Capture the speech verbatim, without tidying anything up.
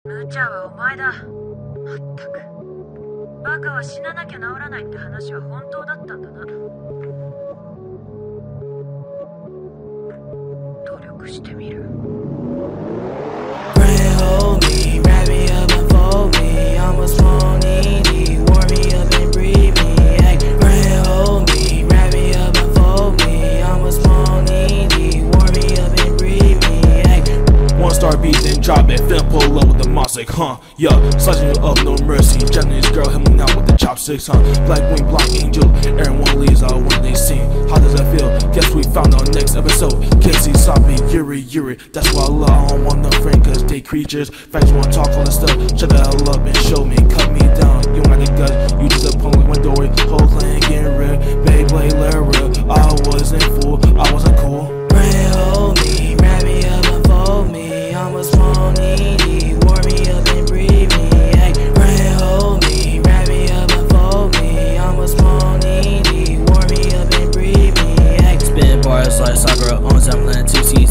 無茶はお前だ。まったく。バカは死ななきゃ治らないって話は本当だったんだな。努力してみる。 Pray hold me, wrap me up and fold me. I'm a small needy, warm me up and breathe me. Hey, pray hold me, wrap me up and fold me. I'm a small needy, warm me up and breathe me. Hey, one star beat, then drop it, then pull up with the Mossack, huh? Yo, slicing you up, no mercy. Japanese girl hit me out with the chopsticks, huh? Black wing, black angel, everyone leaves out when they sing. How does that feel? Guess we found our next episode. Kissy, Soppy, Yuri, Yuri. That's why I love, I don't want no friend, cause they creatures. Facts wanna talk all this stuff, shut the hell up and show me. Cut me down, you don't got the guts. You just a punk like my dory. Whole clan getting real, Beyblade, let real. I wasn't fool, I wasn't cool. pray hold me, wrap me up and fold me. I'm a small needy, warm me up and breathe me. Hey, pray hold me, wrap me up and fold me. I'm a small needy, warm me up and breathe me. Hey, spin bars like Sakura on Zeppelin, two C